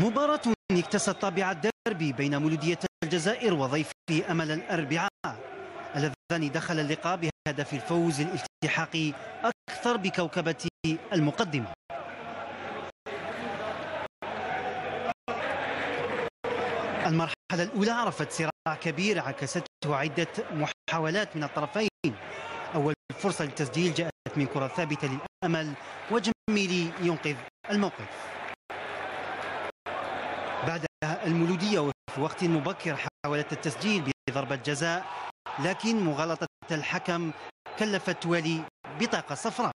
مباراة اكتست طابع الديربي بين مولودية الجزائر وضيف أمل الأربعاء اللذان دخل اللقاء بهدف الفوز الالتحاقي أكثر بكوكبة المقدمة. المرحلة الأولى عرفت صراع كبير عكسته عدة محاولات من الطرفين. أول فرصة للتسجيل جاءت من كرة ثابتة للأمل وجميلي ينقذ الموقف. بعدها المولودية وفي وقت مبكر حاولت التسجيل بضربة جزاء، لكن مغالطة الحكم كلفت والي بطاقة صفراء.